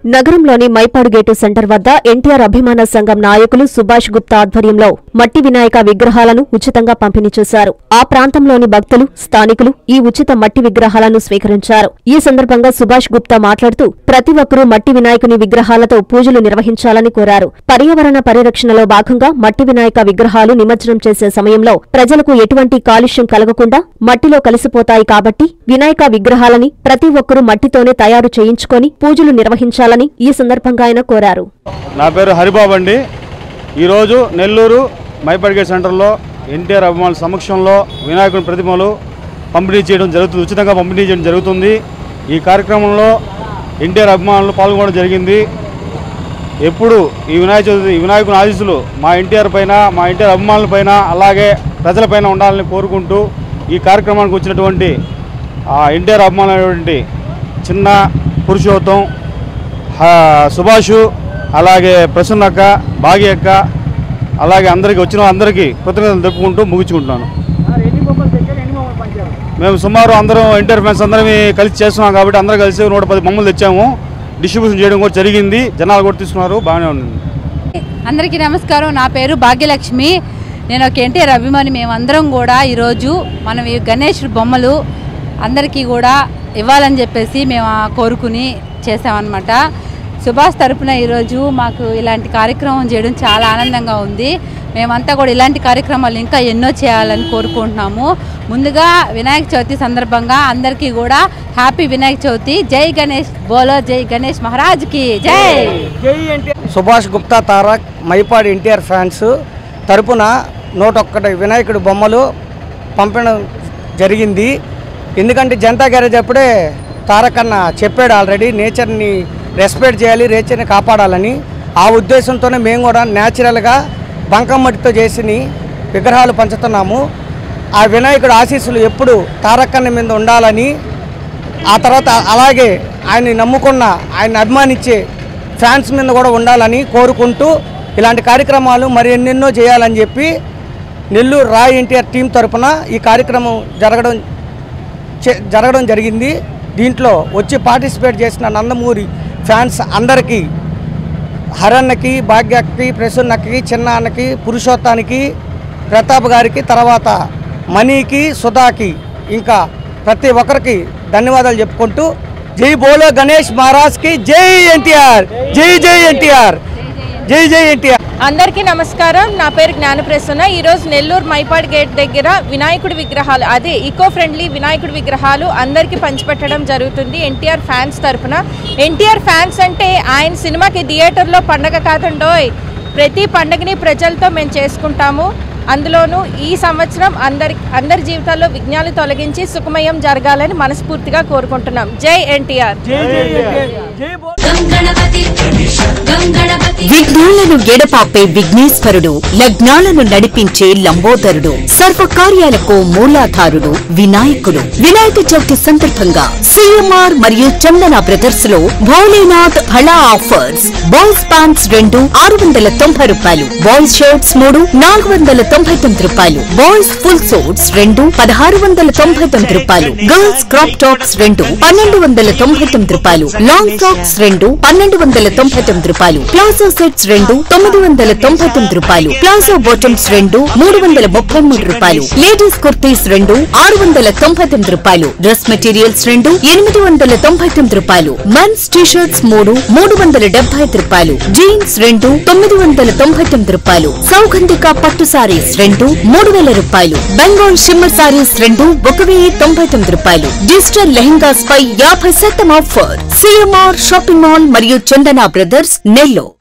నగరంలోని Mypadu gate centre వద్ద ఎన్టీఆర్ అభిమాన సంఘం నాయకులు సుభాష్ గుప్తా ఆధ్వర్యంలో మట్టి వినాయక విగ్రహాలను ఉచితంగా పంపిణీ చేశారు. ఆ ప్రాంతంలోని భక్తులు, స్థానికులు ఈ ఉచిత మట్టి విగ్రహాలను స్వీకరించారు. ఈ సందర్భంగా సుభాష్ గుప్తా మాట్లాడుతూ ప్రతి ఒక్కరూ మట్టి వినాయకుని విగ్రహాలతో పూజలు నిర్వహించాలని కోరారు. పర్యావరణ పరిరక్షణలో భాగంగా మట్టి వినాయక విగ్రహాలు నిమజ్జనం చేసే సమయంలో ప్రజలకు ఎటువంటి కాలుష్యం కలగకుండా మట్టిలో కలిసిపోతాయి కాబట్టి వినాయక విగ్రహాలని ప్రతి ఒక్కరూ మట్టితోనే తయారు చేయించుకొని పూజలు నిర్వహించాలని ఈ సందర్భంగా ఆయన కోరారు. నా పేరు హరిబాబు అండి. ఈరోజు నెల్లూరు మైపాడు గేట్ సెంటర్లో ఎన్టీఆర్ అభిమానుల సమక్షంలో వినాయకుని ప్రతిమలు పంపిణీ చేయడం జరుగుతుంది, ఉచితంగా పంపిణీ చేయడం జరుగుతుంది. ఈ కార్యక్రమంలో ఎన్టీఆర్ అభిమానులు పాల్గొనడం జరిగింది. ఎప్పుడు ఈ వినాయకుని ఆశీస్సులు మా ఎన్టీఆర్ పైన, మా ఎన్టీఆర్ అభిమానుల పైన, అలాగే ప్రజలపైన ఉండాలని కోరుకుంటూ ఈ కార్యక్రమానికి వచ్చినటువంటి ఎన్టీఆర్ అభిమానులైనటువంటి చిన్న పురుషోత్తం, సుభాషు, అలాగే ప్రసన్నక్క, భాగ్యక్క, అలాగే అందరికీ వచ్చిన అందరికీ కృతజ్ఞతలు తెలుపుకుంటూ ముగించుకుంటున్నాను. మేము సుమారు అందరం ఎన్టీఆర్ ఫ్యాన్స్ అందరం కలిసి చేస్తున్నాం కాబట్టి అందరూ కలిసి 110 బొమ్మలు తెచ్చాము. డిస్ట్రిబ్యూషన్ చేయడం కూడా జరిగింది. జనాలు కూడా తీసుకున్నారు, బాగానే ఉంది. అందరికీ నమస్కారం. నా పేరు భాగ్యలక్ష్మి. నేను ఒక ఎన్టీఆర్ అభిమాని. మేమందరం కూడా ఈరోజు మనం ఈ గణేష్ బొమ్మలు అందరికీ కూడా ఇవ్వాలని చెప్పేసి మేము కోరుకుని చేసామన్నమాట. సుభాష్ తరపున ఈరోజు మాకు ఇలాంటి కార్యక్రమం చేయడం చాలా ఆనందంగా ఉంది. మేమంతా కూడా ఇలాంటి కార్యక్రమాలు ఇంకా ఎన్నో చేయాలని కోరుకుంటున్నాము. ముందుగా వినాయక చవితి సందర్భంగా అందరికీ కూడా హ్యాపీ వినాయక చవితి. జై గణేష్, బోలో జై గణేష్ మహారాజ్కి జై. సుభాష్ గుప్తా తారక్ మైపాడు ఎన్టీఆర్ ఫ్యాన్స్ తరపున 101 వినాయకుడి బొమ్మలు పంపడం జరిగింది. ఎందుకంటే జనతా గ్యారేజ్ అప్పుడే తారక్ అన్న చెప్పాడు ఆల్రెడీ, నేచర్ని రెస్పెక్ట్ చేయాలి, నేచర్ని కాపాడాలని. ఆ ఉద్దేశంతోనే మేము కూడా న్యాచురల్గా బంకమట్టితో చేసిన విగ్రహాలు పంచుతున్నాము. ఆ వినాయకుడు ఆశీస్సులు ఎప్పుడు తారక్ అన్న మీద ఉండాలని, ఆ తర్వాత అలాగే ఆయన్ని నమ్ముకున్న, ఆయన అభిమానించే ఫ్యాన్స్ మీద కూడా ఉండాలని కోరుకుంటూ ఇలాంటి కార్యక్రమాలు మరి ఎన్నెన్నో చేయాలని చెప్పి నెల్లూరు రాయ్ ఎన్టీఆర్ టీం తరఫున ఈ కార్యక్రమం జరగడం జరిగింది. దీంట్లో వచ్చి పార్టిసిపేట్ చేసిన నందమూరి ఫ్యాన్స్ అందరికీ, హరన్నకి, భాగ్యకి, ప్రసన్నకి, చిన్నాన్నకి, పురుషోత్తానికి, ప్రతాప్ గారికి, తర్వాత మనీకి, సుధాకి, ఇంకా ప్రతి ఒక్కరికి ధన్యవాదాలు చెప్పుకుంటూ జై బోలో గణేష్ మహారాజ్కి జై ఎన్టీఆర్, జై జై ఎన్టీఆర్, జై జై ఎన్టీఆర్. అందరికీ నమస్కారం. నా పేరు జ్ఞానప్రసన్న. ఈరోజు నెల్లూరు మైపాడు గేట్ దగ్గర వినాయకుడి విగ్రహాలు, అదే ఈకో ఫ్రెండ్లీ వినాయకుడి విగ్రహాలు అందరికీ పంచిపెట్టడం జరుగుతుంది ఎన్టీఆర్ ఫ్యాన్స్ తరఫున. ఎన్టీఆర్ ఫ్యాన్స్ అంటే ఆయన సినిమాకి థియేటర్లో పండగ కాదండోయ్, ప్రతి పండగని ప్రజలతో మేము చేసుకుంటాము. అందులోనూ ఈ సంవత్సరం అందరి జీవితాల్లో విఘ్నాలు తొలగించి సుఖమయం జరగాలని మనస్ఫూర్తిగా కోరుకుంటున్నాం. జై ఎన్టీఆర్. విఘ్నాలను ఎడపాపే విఘ్నేశ్వరుడు, లగ్నాలను నడిపించే లంబోదరుడు, సర్వకార్యాలకు మూలాధారుడు వినాయకుడు. వినాయక చవితి సందర్భంగా సిఎంఆర్ మరియు చందన బ్రదర్స్ లో భోలేనాథ్ హళా ఆఫర్స్. బాయ్స్ ప్యాంట్స్ 2 690 రూపాయలు, బాయ్స్ షర్ట్స్ 3 499 రూపాయలు, బాయ్స్ ఫుల్ సూట్స్ 2 1699 రూపాయలు, గర్ల్స్ క్రాప్ టాప్స్ 2 1299 రూపాయలు, లాంగ్ ఫ్రాక్స్ 2 1299 రూపాయలు, ప్లాజో సెట్స్ 2 999 రూపాయలు, ప్లాజో బాటమ్స్ 2 333 రూపాయలు, లేడీస్ కుర్తీస్ 2 699 రూపాయలు, డ్రెస్ మెటీరియల్స్ 2 899 రూపాయలు, మెన్స్ టీ-షర్ట్స్ 3 375 రూపాయలు, జీన్స్ 2 999 రూపాయలు, సౌగంధిక పట్టు సారీస్ 2 3000 రూపాయలు, బెంగాల్ షిమ్మర్ సారీస్ 2 1099 రూపాయలు, డిజిటల్ లెహెంగాస్ పై 50% ఆఫర్. సిఎంఆర్ షాపింగ్ మాల్ మరియు చందన బ్రదర్స్ నెల్లూరు.